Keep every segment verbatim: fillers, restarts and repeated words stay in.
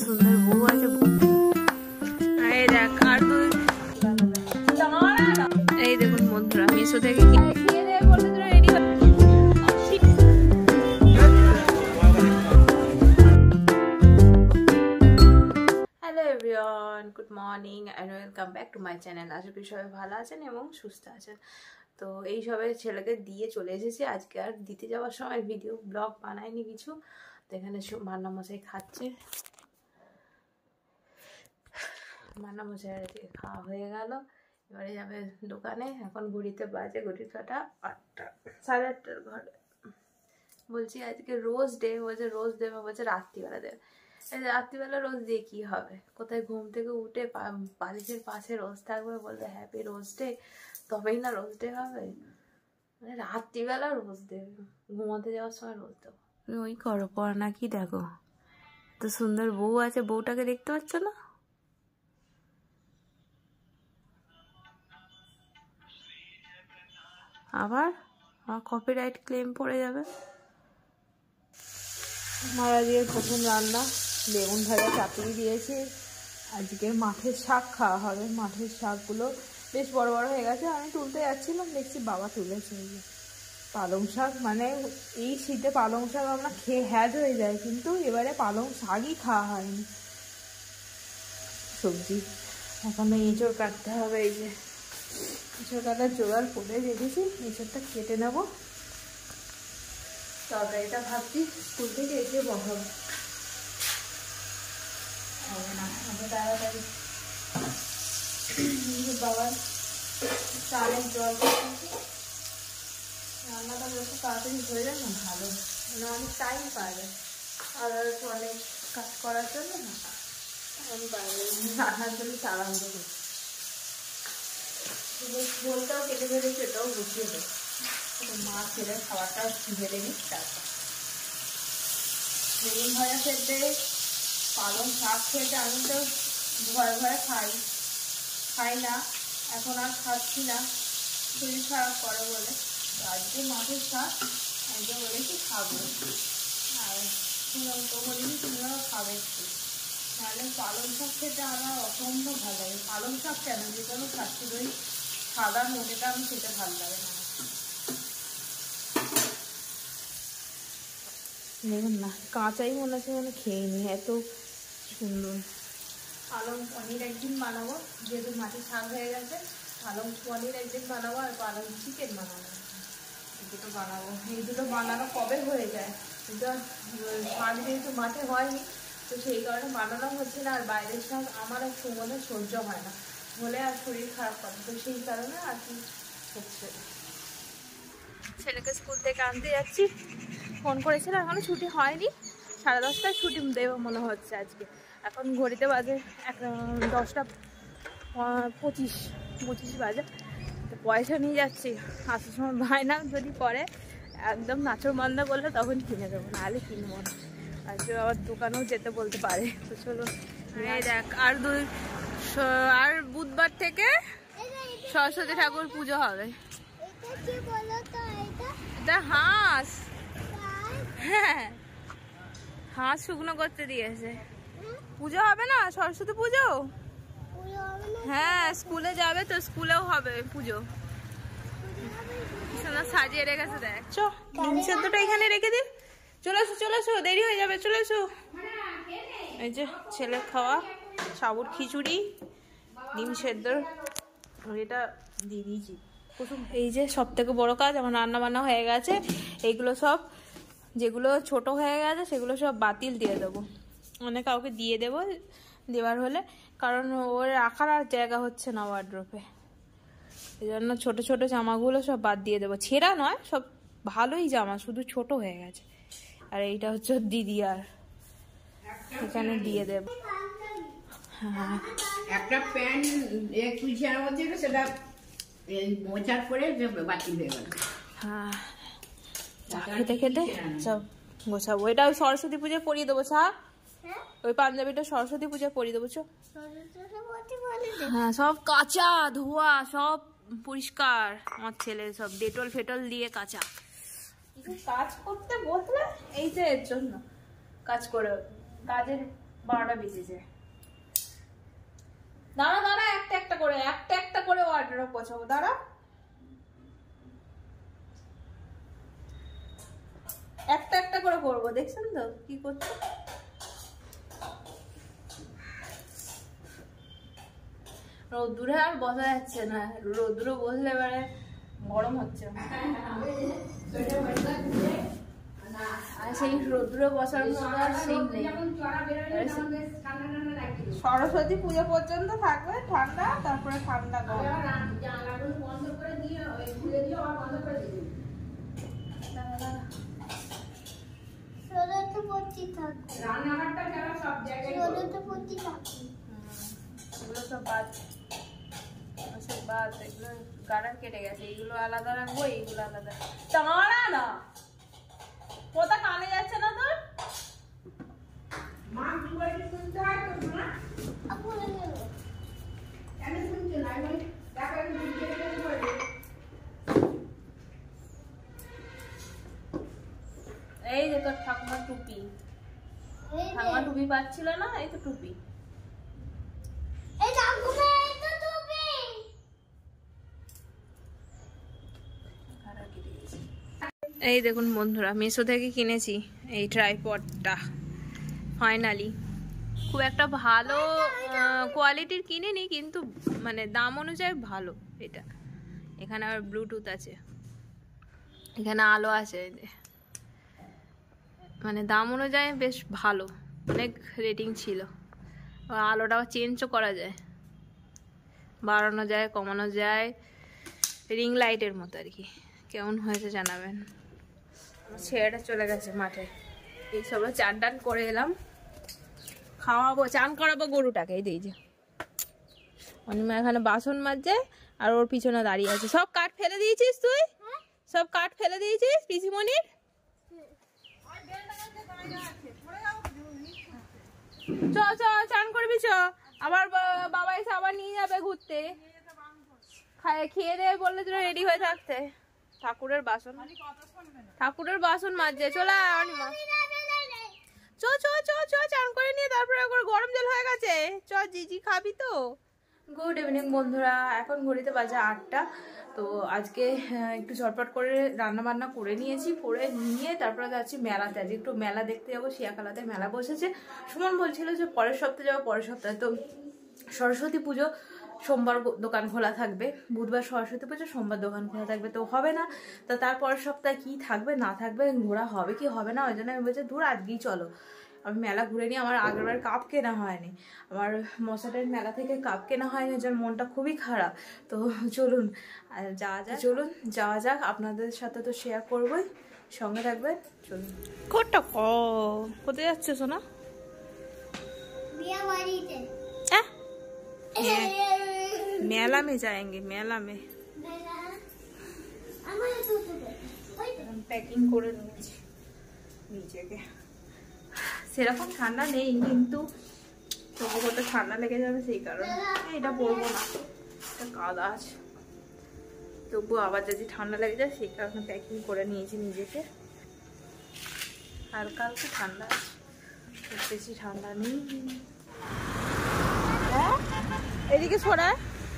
সুন্দর বউ আছে। এই দেখ আর দুই এই দেখুন বন্ধুরা মিশো থেকে ready. Hello everyone, good morning and welcome back to my channel. আশা করি সবাই ভালো আছেন এবং সুস্থ আছেন। তো এই সবে ছেলেকে দিয়ে চলে এসেছি। আজকে আর দিতে যাওয়ার সময় ভিডিও ব্লগ বানায়নি কিছু। তো এখানে মান্না মশাই খাচ্ছে। মান্না মশাই খাওয়া হয়ে গেল, এবারে যাবে দোকানে। এখন ঘড়িতে বাজে ঘড়ির কাটা আটটা, সাড়ে আটটার ঘরে। বলছি আজকে রোজ ডে, বলছে রোজ দেবে, বলছে রাত্রিবেলা দেবে। রাত্রিবেলা রোজ দিয়ে কি হবে? কোথায় ঘুম থেকে উঠে বালিশের পাশে রোজ থাকবে, বলবে হ্যাপি রোজ ডে, তবেই না রোজ ডে হবে। মানে রাত্রিবেলা রোজ দেবে, ঘুমাতে যাওয়ার সময় রোজ দেবো। ওই করো পড়া নাকি? দেখো তো সুন্দর বউ আছে, বউটাকে দেখতে পাচ্ছ না? আবার কপিরাইট ক্লেম পড়ে যাবে। মারা দিয়ে প্রথম রান্না বেগুন ভাজা চাপিয়ে দিয়েছি। আজকে মাঠের শাক খাওয়া হবে। মাঠের শাকগুলো বেশ বড় বড় হয়ে গেছে। আমি তুলতে যাচ্ছিলাম, দেখছি বাবা তুলেছে। পালং শাক, মানে এই শীতে পালং শাক আমরা খেয়ে হ্যাজ হয়ে যায়, কিন্তু এবারে পালং শাকই খাওয়া হয়নি। সবজি এখনো এঁচড় কাটতে হবে। এই যে এঁচড় কাটার জোগাড় করে রেখেছি, এঁচড়টা কেটে নেবো। তরকারিটা ভাবছি স্কুল থেকে এসে বসাবো। হবে না এত তাড়াতাড়ি। বাবার চালের জল রান্নাটা যত তাড়াতাড়ি হয়ে যায় না ভালো, মানে অনেক টাইম পাওয়া যায়। আর একটু অনেক কাজ করার জন্য না আমি বাইরে রান্নার জন্য চাল আনতে করছি। ঝোলটাও কেটে ফেলেছি, এটাও বসিয়ে দেবো। মা ছেলের খাবারটা ঢেলে নিই। তারপর বেগুন ভাজা খেতে, পালং শাক খেতে আমি তো ঘরে ঘরে খাই খাই না, এখন আর খাচ্ছি না, শরীর খারাপ করে বলে। তো আজকে মাছের শাক আজকে বলেছি খাবো। আর তো বলিনি তুমিও খাবে একটু। নাহলে পালং শাক খেতে আমার অসম্ভব ভালো লাগে। পালং শাক কেন, যে কোনো শাক, শুধু ওই সাদা মোটেটা আমি খেতে ভালো লাগে না। দেখুন না, কাঁচাই মনে হচ্ছে মানে খেয়ে নি, এত সুন্দর। পালং পনির একদিন বানাবো, যেহেতু মাটির শাক হয়ে গেছে। পালং পনির একদিন বানাবো, আর পালং চিকেন বানাবো, এই দুটো বানাবো। এই দুটো বানানো কবে হয়ে যায়, কিন্তু শাক যেহেতু মাঠে হয়নি, তো সেই কারণে বানানো হচ্ছে না। আর বাইরের শাক আমার আর সুমনে সহ্য হয় না, হলে আর শরীর খারাপ করে, তো সেই কারণে আর কি হচ্ছে। ছেলেকে স্কুল থেকে আনতে যাচ্ছি। ফোন করেছিলাম, এখনো ছুটি হয়নি। সাড়ে দশটায় ছুটি দেবো মনে হচ্ছে আজকে। এখন ঘড়িতে বাজে এক দশটা পঁচিশ পঁচিশ বাজে। তো পয়সা নিয়ে যাচ্ছি, আসার সময় বায়না যদি করে একদম নাচর বান্দা বললে তখন কিনে দেবো, নাহলে কিনবো না। আজকে আবার দোকানেও যেতে বলতে পারে। তো চলো, এই দেখ আর দুই আর বুধবার থেকে সরস্বতী ঠাকুর পুজো হবে। এটা হাঁস, হ্যাঁ হাঁস শুকনো করতে দিয়েছে। পুজো হবে না, সরস্বতী পুজো। হ্যাঁ স্কুলে যাবে তো, স্কুলেও হবে পুজো। সাজিয়ে রেখেছে দেখ। চ ডিম সেদ্ধটা এখানে রেখে দিই। চলে এসো চলে এসো, দেরি হয়ে যাবে, চলে এসো। এই যে ছেলে খাওয়া সাবুর খিচুড়ি, ডিম সেদ্ধ, এটা দিয়ে দিয়েছি। এই যে সব থেকে বড় কাজ, আমার রান্না বান্না হয়ে গেছে। এইগুলো সব যেগুলো ছোট হয়ে গেছে সেগুলো সব বাতিল দিয়ে দেবো, মানে কাউকে দিয়ে দেবো দেওয়ার হলে, কারণ ওর রাখার আর জায়গা হচ্ছে না ওয়ার্ড্রোপে। এই জন্য ছোটো ছোটো জামাগুলো সব বাদ দিয়ে দেবো। ছেঁড়া নয়, সব ভালোই জামা, শুধু ছোট হয়ে গেছে। আর এইটা হচ্ছে দিদি, আর এখানে দিয়ে দেবো। হ্যাঁ একটা প্যান্ট কুচিয়ার মধ্যে সেটা মোচার পরে বাতিল হয়ে গেল। হ্যাঁ খেতে খেতে সব গোছাবো। এটা ওই সরস্বতী পুজোয় পরিয়ে দেবো। সা ওই পাঞ্জাবিটা সরস্বতী পুজোয় পরিয়ে দেবো। হ্যাঁ সব কাঁচা ধোয়া, সব পরিষ্কার। আমার ছেলে সব ডেটল ফেটল দিয়ে কাঁচা। কিছু কাজ করতে বসলে এই যে এর জন্য কাজ করে, কাজের বারোটা বেজেছে। দাঁড়া দাঁড়া, একটা একটা করে একটা একটা করে ওয়ার্ডরোব গোছাবো। দাঁড়া, একটা একটা করে করবো। দেখছেন তো কি করছে? রোদ্দুরে আর বসা যাচ্ছে না, রোদ্দুরে বসলে এবারে গরম হচ্ছে। আর সেই রোদ্দুরে বসার মতো আর সেই নেই। সরস্বতী পুজো পর্যন্ত থাকবে ঠান্ডা, তারপরে ঠান্ডা গরম। গার্ডার কেটে গেছে, এগুলো আলাদা রাখবো, এইগুলো আলাদা। দাঁড়া না, কোথা কানে যাচ্ছে না তোর? এই যে তোর ঠাকুমার টুপি, ঠাকুমা টুপি পাচ্ছিল না, এই তো টুপি। এই দেখুন বন্ধুরা, মিশো থেকে কিনেছি এই ট্রাইপডটা। ফাইনালি খুব একটা ভালো কোয়ালিটির কিনিনি, কিন্তু মানে দাম অনুযায়ী ভালো এটা। এখানে আবার ব্লুটুথ আছে, এখানে আলো আছে, মানে দাম অনুযায়ী বেশ ভালো, অনেক রেটিং ছিল। আলোটাও চেঞ্জও করা যায়, বাড়ানো যায়, কমানো যায়, রিং লাইটের মতো আর কি। কেমন হয়েছে জানাবেন। ছেলেটা চলে গেছে মাঠে, এইসব চান টান করে এলাম, খাওয়াবো, চান করাবো গরুটাকে। এই যে অনিমা এখানে বাসন মাজছে আর ওর পিছনে দাঁড়িয়ে আছে। সব কাঠ ফেলে দিয়েছিস তুই? সব কাঠ ফেলে দিয়েছিস পিসিমণির? চ চ চান করবি চ, আবার বাবা এসে আবার নিয়ে যাবে ঘুরতে। খেয়ে দিয়ে বললে তো রেডি হয়ে থাকতে। ঠাকুরের বাসন, ঠাকুরের বাসন মাজছে। চলে অনিমা, চ চ চ চ চান করে নিয়ে তারপরে গরম জল হয়ে গেছে। চ জিজি খাবি তো। গুড ইভিনিং বন্ধুরা, এখন ঘড়িতে বাজে আটটা। তো আজকে একটু ঝটপট করে রান্না বান্না করে নিয়েছি, করে নিয়ে তারপরে যাচ্ছি মেলাতে। আজকে একটু মেলা দেখতে যাবো, শিয়াখালাতে মেলা বসেছে। সুমন বলছিল যে পরের সপ্তাহে যাবো, পরের সপ্তাহে। তো সরস্বতী পুজো সোমবার দোকান খোলা থাকবে, বুধবার সরস্বতী পুজো, সোমবার দোকান খোলা থাকবে, তো হবে না। তো তারপরের সপ্তাহে কি থাকবে না থাকবে, ঘোরা হবে কি হবে না, ওই জন্য আমি বলছি দূর আজকেই চলো, আমি মেলা ঘুরে নিই। আমার আগেরবার কাপ কেনা হয়নি, আমার মশাটের মেলা থেকে কাপ কেনা হয়নি, যার মনটা খুবই খারাপ। তো চলুন যাওয়া যাক, চলুন যাওয়া যাক। আপনাদের সাথে তো শেয়ার করবোই, সঙ্গে থাকবেন। চলুন। কোটটা ক কোথায় যাচ্ছে সোনা? मेला में जाएंगे, मेला में पैकिंग করে নিয়েছি নিজেকে। সেরকম ঠান্ডা নেই, কিন্তু তবু কত ঠান্ডা লেগে যাবে সেই কারণে এটা পরবো না, এটা কাদা আছে। তবু আবার যদি ঠান্ডা লেগে যায় সেই কারণে প্যাকিং করে নিয়েছি নিজেকে। হালকা হালকা ঠান্ডা আছে, বেশি ঠান্ডা নেই। এদিকে সরায়,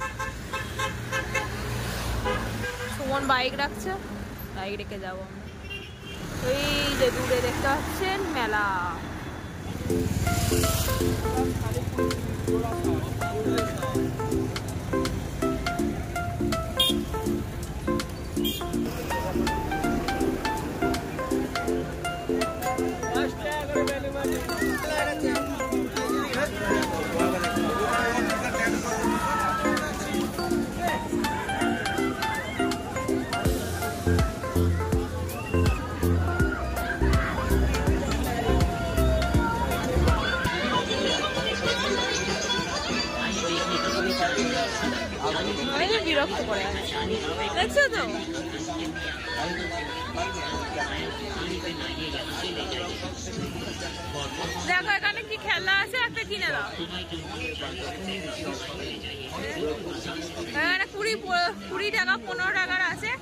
সুমন বাইক রাখছে, বাইক রেখে যাবো আমরা। ওই যে দূরে দেখতে পাচ্ছেন মেলা। বিরক্ত করে দেখছো তো। দেখো এখানে কি খেলা আছে, একটা কিনে দাও। এখানে কুড়ি কুড়ি টাকা পনেরো টাকার আছে।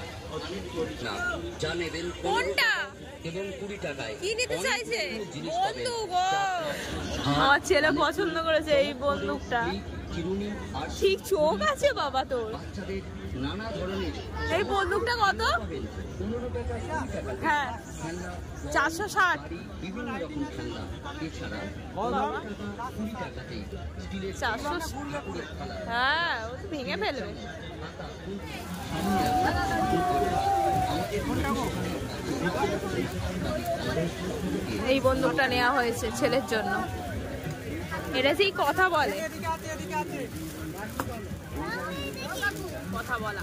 কোনটা কি নিতে চাইছে? বন্দুক। আমার ছেলে পছন্দ করেছে এই বন্দুকটা। ঠিক চোখ আছে বাবা তোর। এই বন্দুকটা কত? হ্যাঁ চারশো ষাট। চারশো হ্যাঁ ও তো ভেঙে ফেলবে। এই বন্দুকটা নেওয়া হয়েছে ছেলের জন্য। এটা সেই কথা বলে, কথা বলা।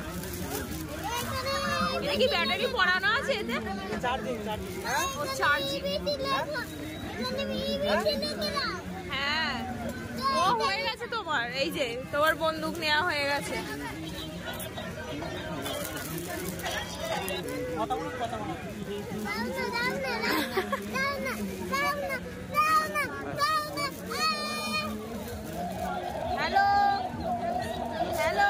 এটা কি ব্যাটারি পড়ানো আছে এতে? ও চার্জিং। হ্যাঁ ও হয়ে গেছে তোমার। এই যে তোমার বন্দুক নেওয়া হয়ে গেছে। হ্যালো হ্যালো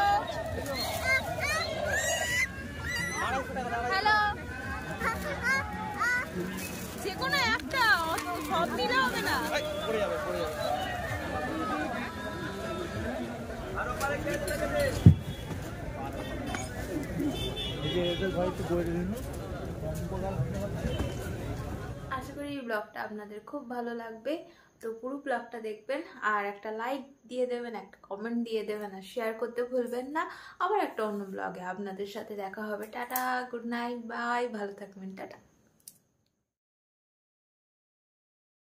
হ্যালো, যে কোনো একটা, সব দিলে হবে না। আশা করি এই ব্লগটা আপনাদের খুব ভালো লাগবে। তো পুরো ব্লগটা দেখবেন আর একটা লাইক দিয়ে দেবেন, একটা কমেন্ট দিয়ে দেবেন আর শেয়ার করতে ভুলবেন না। আবার একটা অন্য ব্লগে আপনাদের সাথে দেখা হবে। টাটা, গুড নাইট, বাই, ভালো থাকবেন, টাটা।